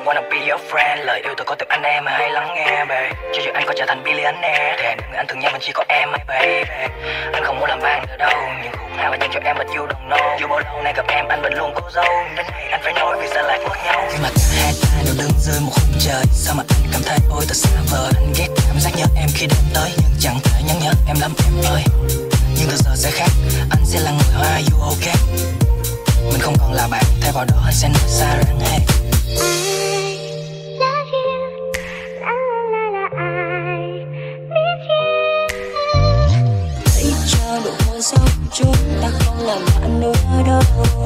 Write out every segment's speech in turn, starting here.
don't wanna be your friend. Lời yêu tôi có từ anh em mà hãy lắng nghe babe. Cho dù anh có trở thành billionaire, thề người anh thường nhớ mình chỉ có em hay babe. Anh không muốn làm bạn nữa đâu, những khúc nào anh dành cho em but you don't know. Dù bao lâu nay gặp em anh vẫn luôn cố giấu. Đến này anh phải nói vì sao lại mất nhau. Khi mà cả hai ta đều đứng dưới một khung trời, sao mà anh cảm thấy ôi thật xa vời. Anh ghét cảm giác nhớ em khi đêm tới, nhưng chẳng thể nhớ em lắm em ơi. Nhưng từ giờ sẽ khác, anh sẽ là người hoa you okay. Mình không còn là bạn, thay vào đó anh sẽ nói xa rằng hey. Hãy cho nụ hôn sau chúng ta không làm bạn nữa đâu.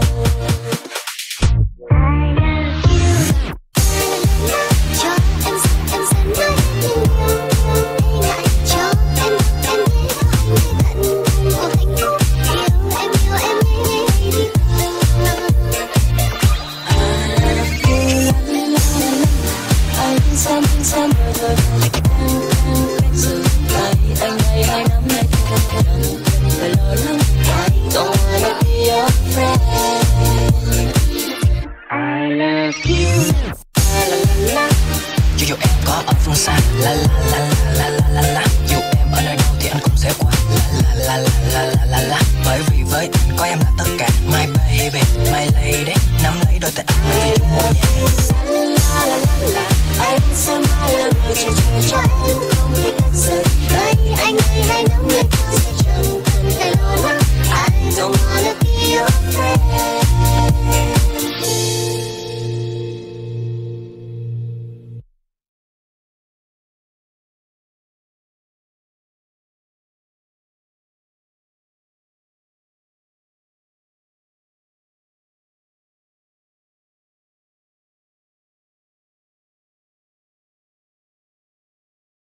Dù em có ở phương xa, la la la la la la la. Dù em ở nơi đâu thì anh cũng sẽ qua, la la la la la la la. Bởi vì với anh có em là tất cả, my baby, my lady. Nắm lấy đôi tay anh mình vì chung một nhà. La la la la, anh sẽ mãi là người chỉ chờ cho em không thể cất rời. Đây anh ơi hãy nắm lấy tôi sẽ chẳng cần phải lo lắng. I don't wanna be your friend.